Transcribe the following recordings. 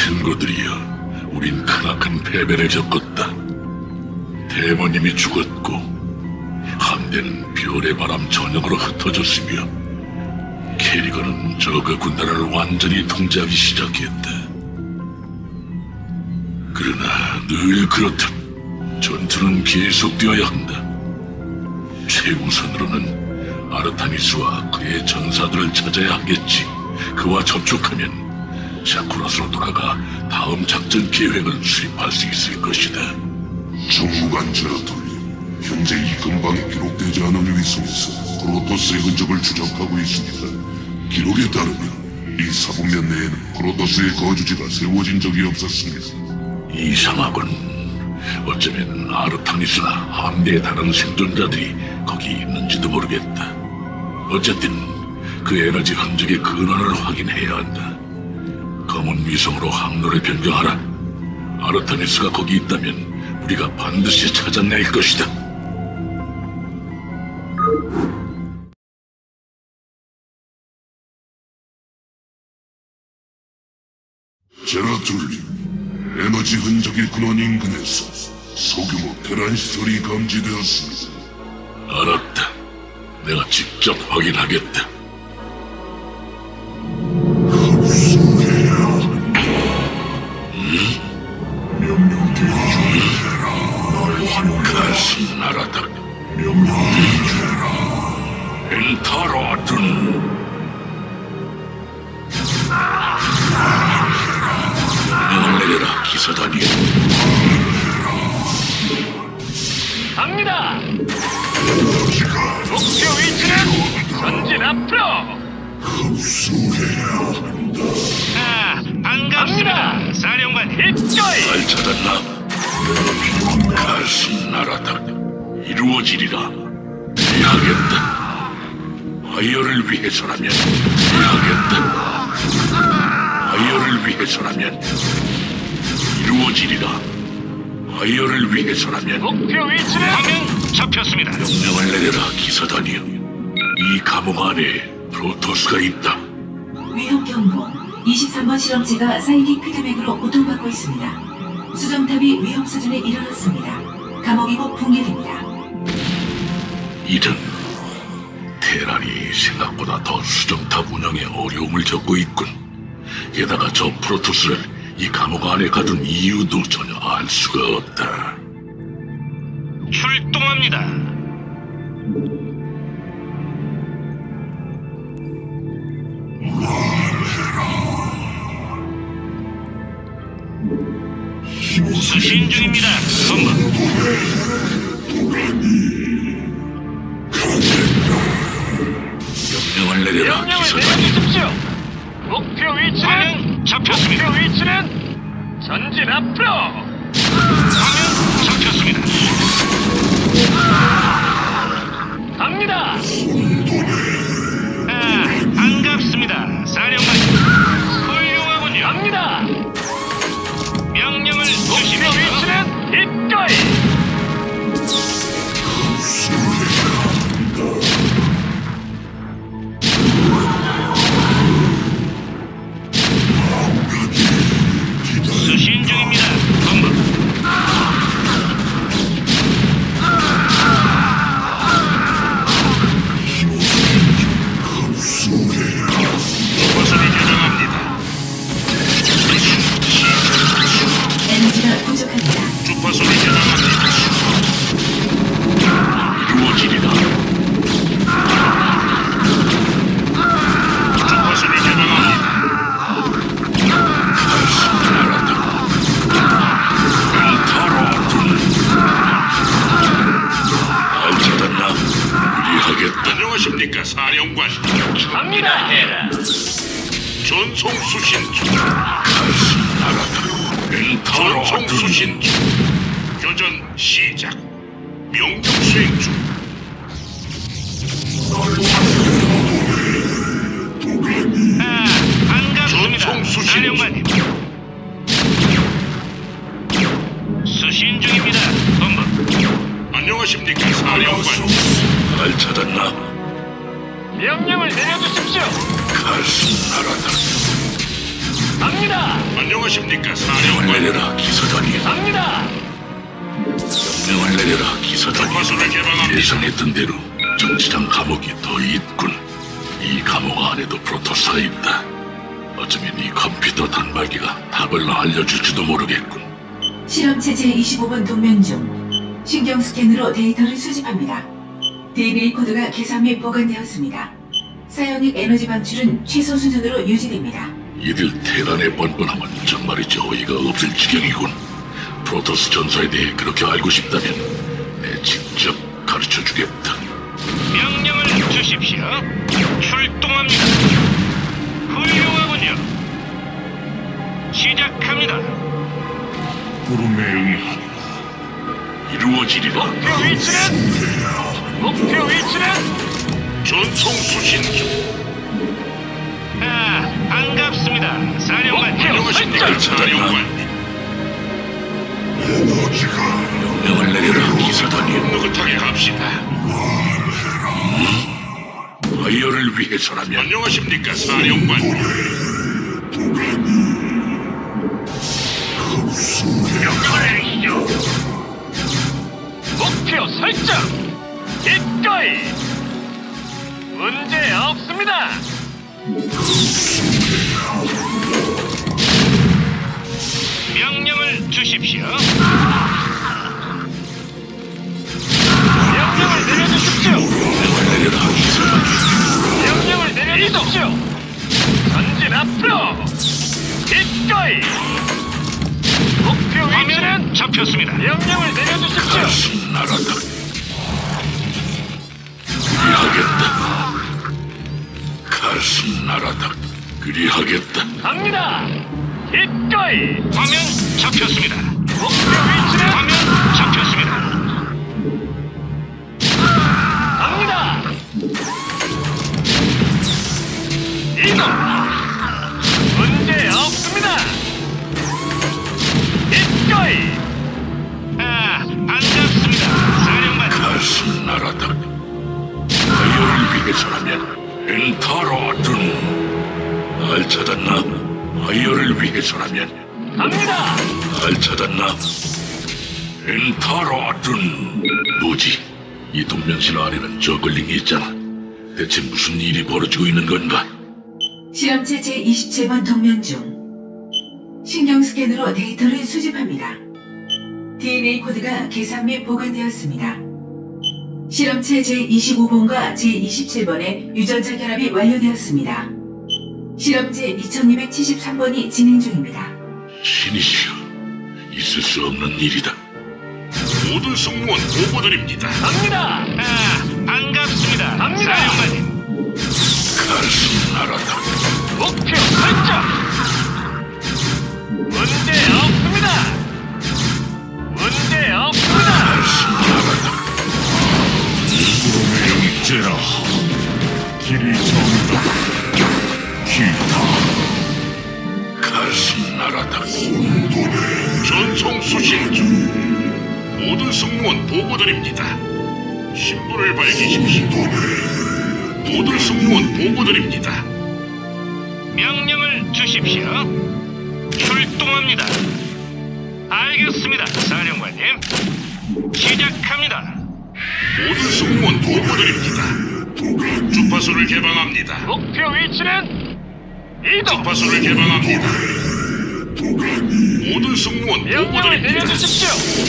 친구들이여, 우린 크나큰 패배를 겪었다. 대모님이 죽었고 함대는 별의 바람 전역으로 흩어졌으며 캐리건은 저그 군단을 완전히 통제하기 시작했다. 그러나 늘 그렇듯 전투는 계속되어야 한다. 최우선으로는 아르타니스와 그의 전사들을 찾아야 하겠지. 그와 접촉하면 샤쿠라스로 돌아가 다음 작전 계획을 수립할 수 있을 것이다. 정무관 제라톨님, 현재 이 근방에 기록되지 않은 위성에서 프로토스의 흔적을 추적하고 있습니다. 기록에 따르면 이 사분면 내에는 프로토스의 거주지가 세워진 적이 없었습니다. 이상하군. 어쩌면 아르타니스나 함대의 다른 생존자들이 거기 있는지도 모르겠다. 어쨌든 그 에너지 흔적의 근원을 확인해야 한다. 검은 위성으로 항로를 변경하라. 아르타니스가 거기 있다면 우리가 반드시 찾아낼 것이다. 제라툴님, 에너지 흔적의 근원 인근에서 소규모 테란 시설이 감지되었습니다. 알았다. 내가 직접 확인하겠다. 흡수해야 한다. 명령대로 날 활용하시. 나라다. 명령대로 엔타로아툰. 명을 내려라, 기사단이여. 갑니다. 목표 위치는 전진 앞으로. 흡수해야 한다. 아, 반갑습니다. 사령관 입조이. 잘 찾았나? 가슴 나라다. 이루어지리라. 해야겠다. 아이어를 위해서라면 해야겠다. 아이어를 위해서라면 이루어지리라. 아이어를 위해서라면. 목표 위치는 화면 잡혔습니다. 명령을 내려라, 기사단이여. 이 감옥 안에 프로토스가 있다. 위험 경보. 23번 실험체가 사이닉 피드백으로 고통받고 있습니다. 수정탑이 위험 수준에 이르렀습니다. 감옥이 곧 붕괴됩니다. 이런 테란이 생각보다 더 수정탑 운영에 어려움을 겪고 있군. 게다가 저 프로토스를 이 감옥 안에 가둔 이유도 전혀 알 수가 없다. 출동합니다. 수신 중입니다. 본부. 명령을 내려라, 명령을 기사단이여. 내려주십시오. 목표 위치는 잡혔습니다. 목표 위치는 전진 앞으로. 화면 잡혔습니다. 갑니다. 아, 반갑습니다. 사령관. 훌륭하군요. 갑니다. 명령을 주십시오. 목표 위치는 이거이. 수신 중입니다. 본부. 버섯이 저장합니다. 에너지가 부족합니다. 주파수를 저장합니다. 이루어지리라. 주파수를 저장합니다. 잘 찾았나? 유리하겠다. 안녕하십니까, 사령관. 갑니다, 해라. 전송 수신 중. 전송 수신 중. 교전 시작. 명령 수행 중. 아, 반갑습니다. 전송 수신 중. 수신 중입니다. 본부. 안녕하십니까, 사령관. 잘 찾았나? 명령을 내려주십시오. 가슴 나라다. 갑니다. 안녕하십니까, 명령을 사령관. 내려라 기사단이여. 갑니다. 명령을 내려라 기사단이여. 주파수를 개방합니다. 예상했던 대로 정치장 감옥이 더 있군. 이 감옥 안에도 프로토스가 있다. 어쩌면 이 컴퓨터 단말기가 답을 알려줄지도 모르겠군. 실험체 제25번 동면 중 신경 스캔으로 데이터를 수집합니다. DNA 코드가 계산 및 보관되었습니다. 사이오닉 에너지 방출은 최소 수준으로 유지됩니다. 이들 테란의 뻔뻔함은 정말이지 어이가 없을 지경이군. 프로토스 전사에 대해 그렇게 알고 싶다면 내 직접 가르쳐주겠다. 명령을 주십시오. 출동합니다. 훌륭하군요. 시작합니다. 부름에 응하라. 이루어지리라. 목표 위치는 전송 수신 중. 반갑습니다. 사령관. 안녕하십니까, 사령관. 명령을 내려라 기사단이여. 느긋하게 갑시다. 아이어를 위해서라면 안녕하십니까, 사령관. 명령을 내리시죠. 목표 설정. 기꺼이. 문제 없습니다. 명령을 주십시오. 명령을 내려주십시오. 내려라 기사단이여. 명령을 내려주십시오. 전진 앞으로. 기꺼이. 목표 위치는 화면 잡혔습니다. 명령을 내려주십시오. 가슴 나라다. 그리하겠다. 가슴 나라다. 그리하겠다. 갑니다. 기꺼이. 화면 잡혔습니다. 목표 위치는 화면 잡혔습니다. 갑니다. 이동. 문제 없습니다. 기꺼이. 반갑습니다. 사령관. 가슴 나라다. 아이어를 위해서라면 엔타로든. 날 찾았나? 아이어를 위해서라면 갑니다. 날 찾았나? 엔타로든. 뭐지? 이 동면실 안에는 저글링이 있잖아. 대체 무슨 일이 벌어지고 있는 건가? 실험체 제27번 동면 중 신경 스캔으로 데이터를 수집합니다. DNA 코드가 계산 및 보관되었습니다. 실험체 제25번과 제27번의 유전자 결합이 완료되었습니다. 실험체 2273번이 진행 중입니다. 신이시여, 있을 수 없는 일이다. 모든 승무원 보고드립니다. 갑니다. 반갑습니다. 갑니다. 사령관님. 가슴 나라다. 목표 설정. 문제 없습니다. 문제 없습니다. 가슴 나라다. 영제라. 길이 정다. 기타. 가슴 나라다. 전송 수신 중. 모든 승무원 보고드립니다. 신분을 밝히십시오. 모든 승무원 보고드립니다. 명령을 주십시오. 출동합니다. 알겠습니다, 사령관님. 시작합니다. 모든 승무원 보고드립니다. 주파수를 개방합니다. 목표 위치는 이동. 주파수를 개방합니다. 모든 승무원 명령을 보고드립니다. 내려주십시오.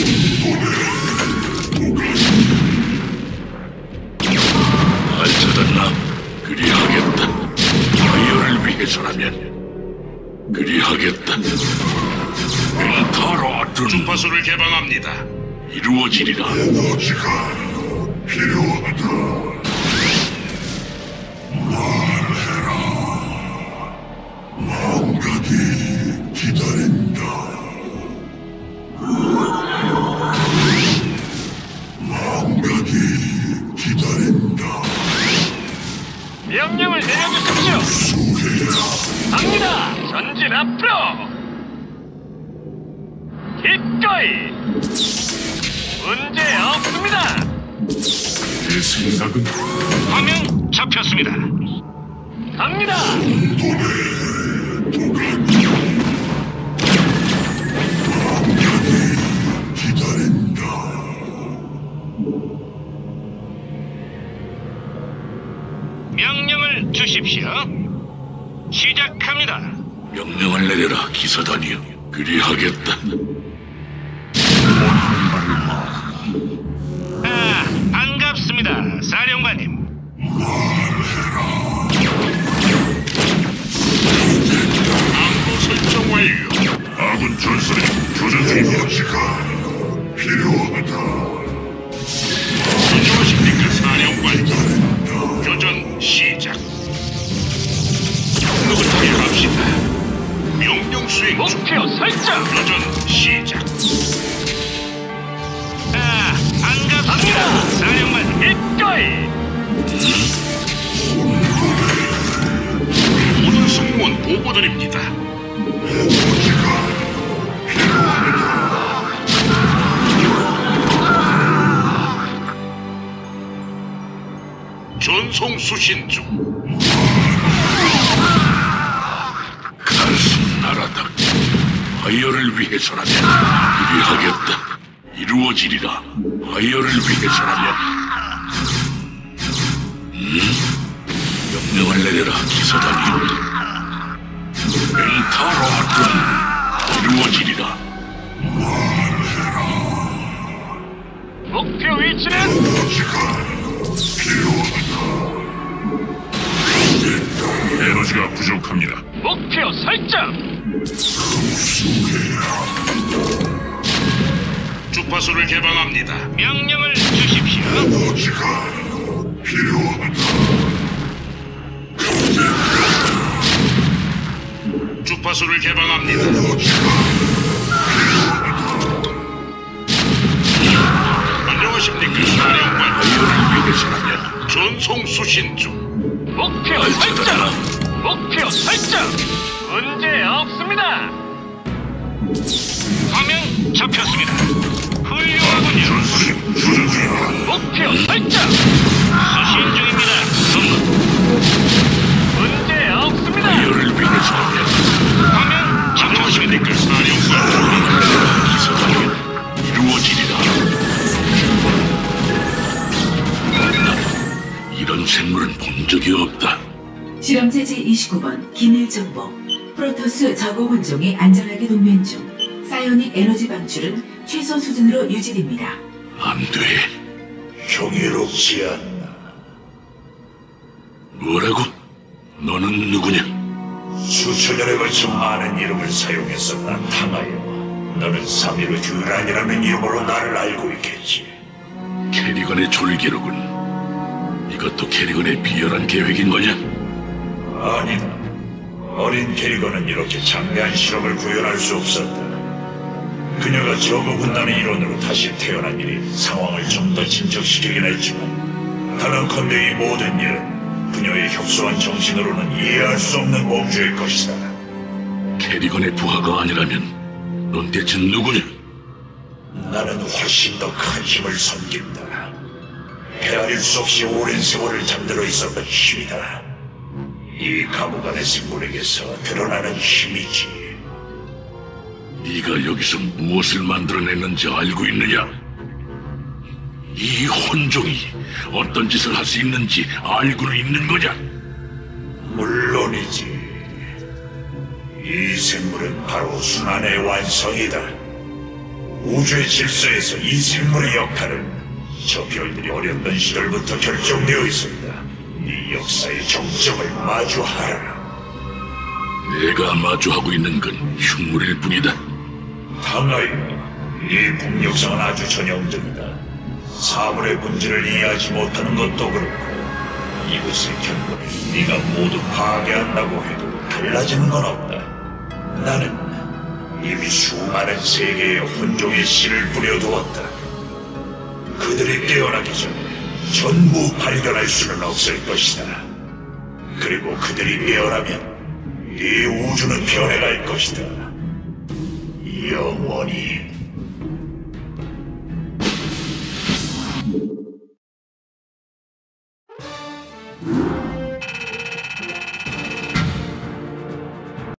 날 찾았나? 그리하겠다. 아이어를 위해서라면 그리하겠다. 엔타로든. 주파수를 개방합니다. 이루어지리라. 에너지가 필요하다. 망각이 기다린다. 망각이 기다린다. 명령을 내려주십시오. 수혜야. 갑니다. 전진 앞으로. 기꺼이. 문제 없습니다. 내 생각은 화면 잡혔습니다. 갑니다. 도가니 명령을 주십시오. 시작합니다. 명령을 내려라, 기사단이여. 그리하겠다. 아, 반갑습니다, 사령관님. 항로 설정 완료. 아군 전설이 교전 중입니다. 필요하다. 안녕하십니까, 사령관. 교전 시작. 누굴 타협합시다. 명령 수행 중. 목표 설정. 교전 시작. 아, 반갑습니다, 사령관. 이꺼이. 모든 승무원 보고드립니다. 전송 수신 중. 간신 나라다. 하이어를 위해서라면 그리하겠다. 이루어지리라. 하이어를 위해서라면. 명령을 내려라, 기사단이여. 멘타로하군. 이루어지리라. 목표 위치는 에너지가 부족합니다. 목표 설정. 주파수를 개방합니다. 명령을 주십시오. 주파수를 개방합니다. 안녕하십니까, 사령관. 하이어를 위해서라면 전송 수신 중. 목표 설정. 목표 설정. 문제 없습니다. 화면 잡혔습니다. 훌륭하군요. 목표 설정. 수신 중입니다. 문제 없습니다. 하이어를 위해서라면 화면 잡혔습니다. 안녕하십니까, 사령관. 기사단이여. 이루어지리라. 이런 생물은 본 적이 없다. 실험체 제29번 기밀정보. 프로토스 저고 혼종이 안전하게 동면 중. 사이오닉 에너지 방출은 최소 수준으로 유지됩니다. 안 돼. 경이롭지 않나. 뭐라고? 너는 누구냐? 수천 년에 걸쳐 많은 이름을 사용해서 나타나요. 너는 사미르 듀란이라는 이름으로 나를 알고 있겠지. 캐리건의 졸기로군. 이것도 캐리건의 비열한 계획인 거냐? 아니다. 어린 캐리건은 이렇게 장대한 실험을 구현할 수 없었다. 그녀가 저거 군단의 일원으로 다시 태어난 일이 상황을 좀 더 진척시키긴 했지만 단언컨대 이 모든 일은 그녀의 협소한 정신으로는 이해할 수 없는 범죄일 것이다. 캐리건의 부하가 아니라면 넌 대체 누구냐? 나는 훨씬 더 큰 힘을 섬긴다. 헤아릴 수 없이 오랜 세월을 잠들어 있었던 힘이다. 이 감옥 안의 생물에게서 드러나는 힘이지. 네가 여기서 무엇을 만들어냈는지 알고 있느냐? 이 혼종이 어떤 짓을 할 수 있는지 알고는 있는 거냐? 물론이지. 이 생물은 바로 순환의 완성이다. 우주의 질서에서 이 생물의 역할은 저 별들이 어렸던 시절부터 결정되어 있었다. 네 역사의 정점을 마주하라. 내가 마주하고 있는 건 흉물일 뿐이다. 당하여 네 국력상은 아주 전형적이다. 사물의 본질을 이해하지 못하는 것도 그렇고 이것의 견본을 네가 모두 파괴한다고 해도 달라지는 건 없다. 나는 이미 수많은 세계의 혼종의 씨를 뿌려두었다. 그들이 깨어나기 전에 전부 발견할 수는 없을 것이다. 그리고 그들이 깨어나면 이 우주는 변해갈 것이다. 영원히